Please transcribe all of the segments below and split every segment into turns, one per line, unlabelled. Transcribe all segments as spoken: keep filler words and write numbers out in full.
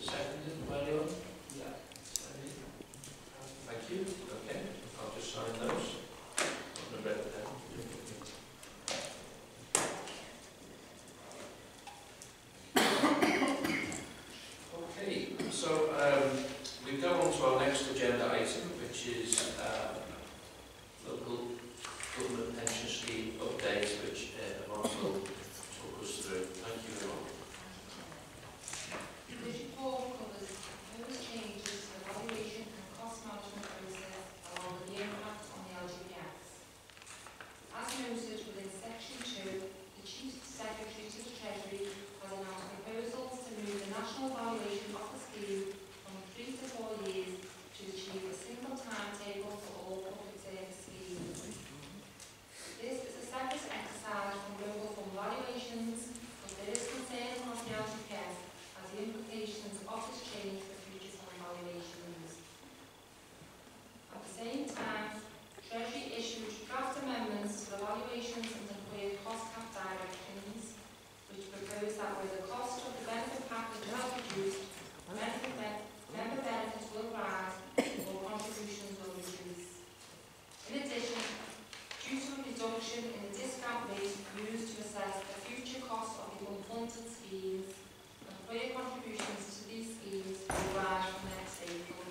seconded by anyone? Yeah. Thank you. Okay, I'll just sign those. On the red pen. Okay, so um, we go on to our next agenda item, which is uh, local government pension scheme update, which uh, Yvonne will talk us through. Thank you, Yvonne.
This report covers proposed changes to the valuation and cost management process along with the impact on the L G P S. As noted within section two, the Chief Secretary to the Treasury has announced proposals to move the national valuation of the scheme from three to four years to achieve a single timetable for all public service schemes. This is a separate exercise from global fund valuations, but there is concern across the L G P S as the implications of this change for future fund valuations. At the same time, Treasury issued draft amendments to the valuations and employer cost cap directions, which propose that where the cost of the benefit package has reduced, benefit be member benefits will rise or contributions will reduce. In addition, due to a reduction in the discount rate used to assess the future cost of the unfunded schemes, employer contributions to these schemes will rise from next April.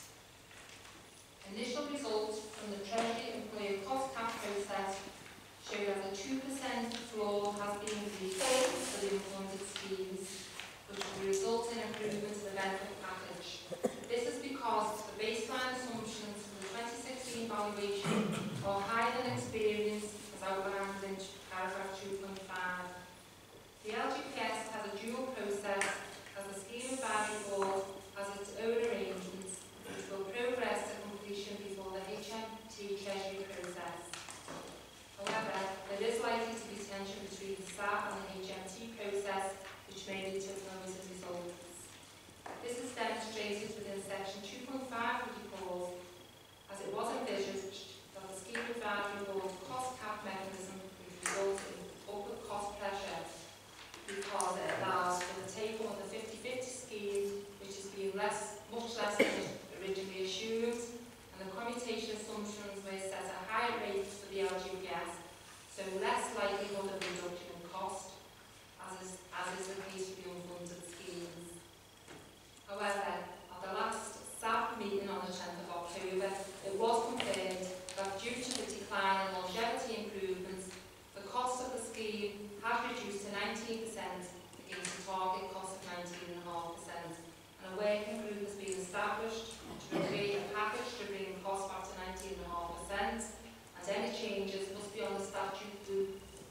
Initial results from the Treasury employer cost cap process show that a two percent floor has been agreed for the unfunded schemes, which will result in improvements to the benefit package. This is because the baseline assumptions for the twenty sixteen valuation are higher than experience, as outlined in paragraph two point five. The L G P S has a dual process, as the Scheme Advisory Board has its own arrangements, which will progress to completion before the H M T Treasury process. However, there is likely to be tension between the staff and the H M T process, which may lead to noted results. This is demonstrated within section two point five of the report, as it was envisaged that the Scheme Advisory Board's cost cap mechanism would result in upward cost pressure, because it allows for the take-up of the fifty fifty scheme, which has been less, much less than originally assumed, and the commutation assumptions were set at higher rates for the L G P S, so less likelihood of reduction in cost, as is, as is the case for the unfunded schemes. However, at the last S A P meeting on the tenth of October, it was confirmed that due to the decline in longevity improvements, the cost of the scheme has reduced to nineteen percent against the target cost of nineteen point five percent, and a working group has been established to create a package to bring costs back to nineteen point five percent, and any changes must be on the statute book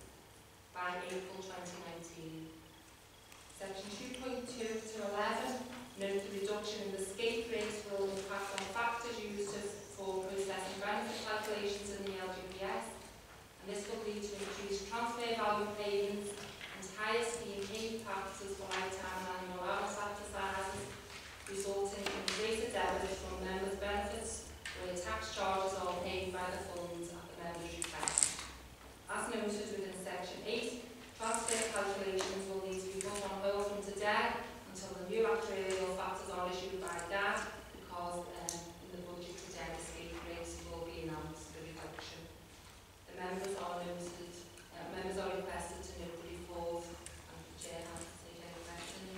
by April twenty nineteen. Section two point two to eleven note the reduction in the escape rates will impact on factors used for processing benefit calculations in the L G P S, and this will lead to increased transfer value payments and higher scheme payment practices for lifetime and annual allowance exercises, resulting in greater debits from members' benefits where tax charges are paid by the funds at the member's request. As noted within section eight, transfer calculations will need to be put on hold from today until the new actuarial factors are issued by D A D, because um, in the budget today escape rates will be announced for reduction. The members are noted, uh, members are requested to note the report, and the chair has to take any questions.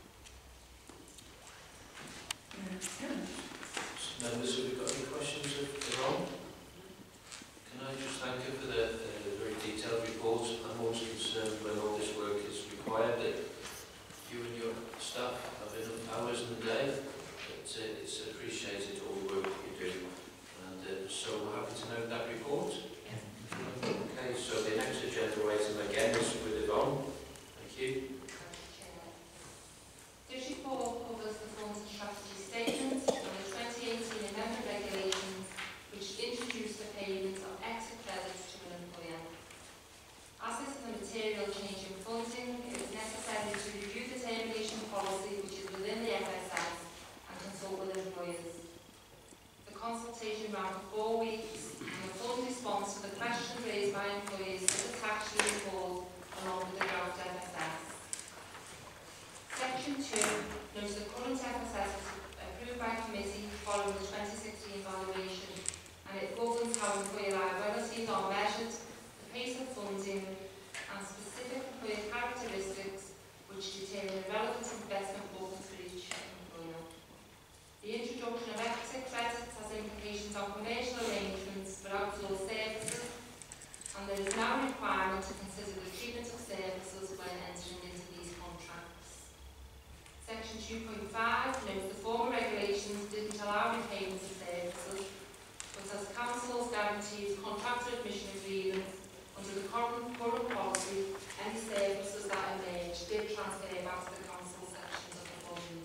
Members, have you got any questions of Yvonne? Can I just thank you for the, uh, the very detailed report. I'm always concerned when all this work is required that you and your staff have enough hours in the day. It's, uh, it's appreciated all the work that you do, and uh, so we're happy to note that report. Okay, so the next agenda item again is with Yvonne. Thank you.
This report covers the funds and strategy statements and the twenty eighteen amendment regulations, which introduce the payment of extra credits to an employer. As this is a material change in funding, it is necessary to review the termination policy, which is within the F S S, and consult with employers. The consultation ran for four weeks, and the full response to the questions raised by employees is attached to the report along with the draft F S S. Section two Note the current F S S was approved by committee following the twenty sixteen evaluation, and it governs how employer liabilities are measured, the pace of funding, and specific employer characteristics which determine the relevant investment levels for each employer. The introduction of exit credits has implications on commercial arrangements for outsourced services, and there is now a requirement to consider the treatment of services when entering into these contracts. Section two point five notes the former regulations didn't allow repayment of services, but as councils guarantees contractor admission agreements under the current, current policy, any services that emerge did transfer back to the council sections of the fund.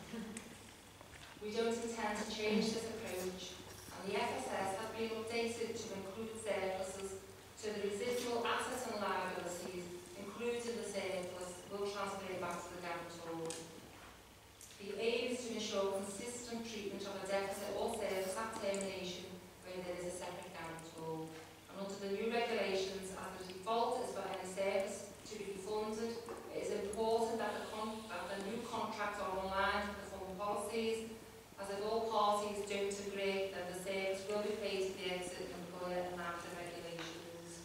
We don't intend to change this approach, and the F S S has been updated to include surpluses, so the residual assets and liabilities included in the surplus will transfer back to the guarantor. The aim is to ensure consistent treatment of a deficit or service at termination where there is a separate guarantor. And under the new regulations, as the default is for any service to be funded, it is important that the, con that the new contracts are aligned with the fund policies, as if all parties don't agree that the service will be paid to the exit employer in line with the regulations.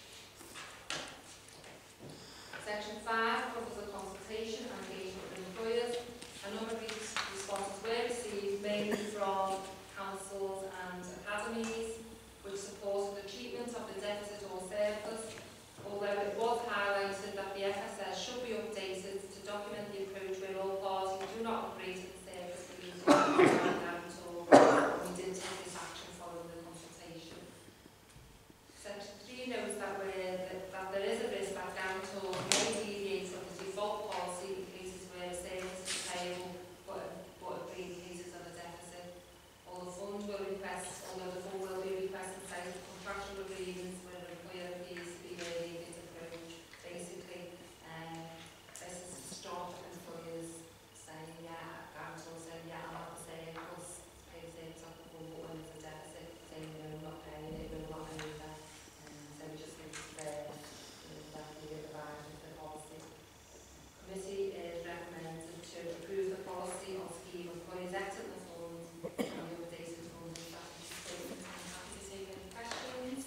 Section five covers the consultation and engagement with employers. A number of these responses were received mainly from councils and academies, which supported the treatment of the deficit or surplus, although it was highlighted that the F S S should be updated to document the approach where all parties do not agree to the service for the guarantor. We did take this action following the consultation. Section three notes that, that, that there is a risk that guarantors may deviate from the default policy in cases where a service is payable but, but in cases of a deficit. Or the fund will request, although the fund will be requesting size of contractual agreements where an employer appears to be varying its approach. Basically, um, this is to stop employers saying, yeah, guarantors saying, yeah, I'm not the same, plus pay service off the fund, but when there's a deficit, saying, no, I'm not paying it, we're not paying that. Um, so we just think it's fair that we advise with the policy. Committee is recommended to approve the policy on scheme employees exit the fund and the updated funding strategy statement. I'm happy to take any questions.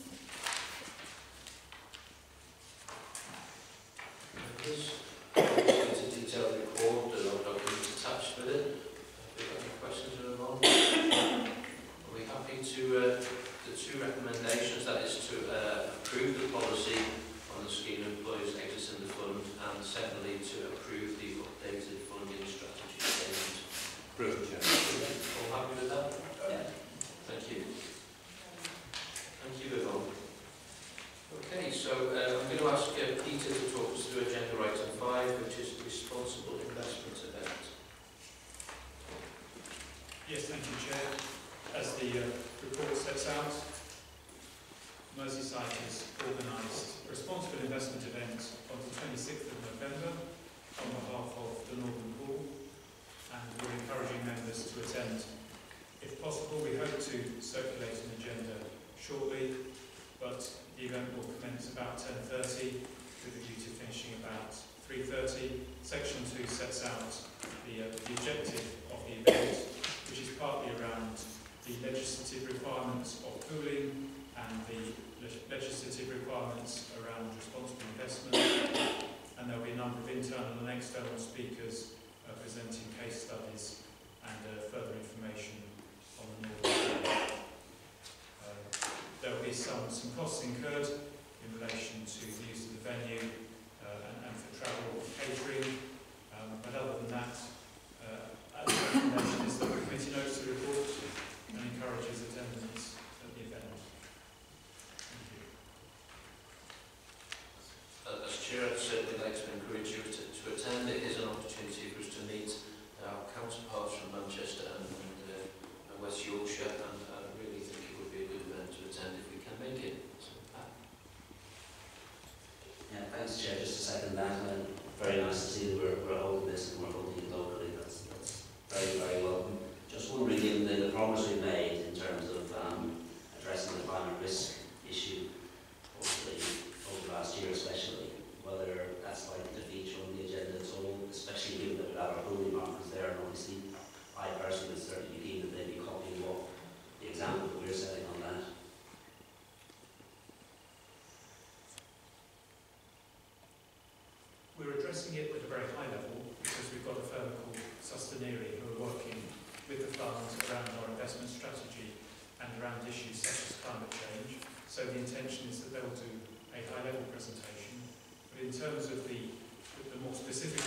This is a detailed report, there are documents attached with it. Have you got any questions or wrong? Are we happy to, uh, the two recommendations, that is to uh, approve the policy on the scheme of employees exiting the fund, and secondly to approve the updated funding strategy statement?
Brilliant, Chair.
All happy with that?
Yeah.
Thank you. Thank you, Yvonne. Okay, so uh, I'm going to ask uh, Peter to talk us through agenda item five, which is responsible investment event.
Yes, thank you, Chair. As the uh, report sets out, Merseyside has organised a responsible investment event on the twenty-sixth of November on behalf of the Northern Pool, and we're encouraging members to attend. If possible, we hope to circulate an agenda shortly, but the event will commence about ten thirty with a view to finishing about three thirty. Section two sets out the, uh, the objective of the event, which is partly around the legislative requirements of pooling and the legislative requirements around responsible investment, and there will be a number of internal and external speakers uh, presenting case studies and uh, further information on the Northern Pool. Uh, there will be some, some costs incurred in relation to the use of the venue uh, and, and for travel and catering, um, but other than that, uh, as the recommendation is that the committee notes the report and encourages attendance at the event. Thank you.
Uh, as Chair, I'd certainly like to encourage you to, to attend. It is an opportunity for us to meet our counterparts from Manchester and, and uh, West Yorkshire, and I really think it would be a good event to attend if we can make it. So, uh,
Yeah,
fund around our investment strategy and around issues such as climate change. So the intention is that they'll do a high-level presentation. But in terms of the, the more specific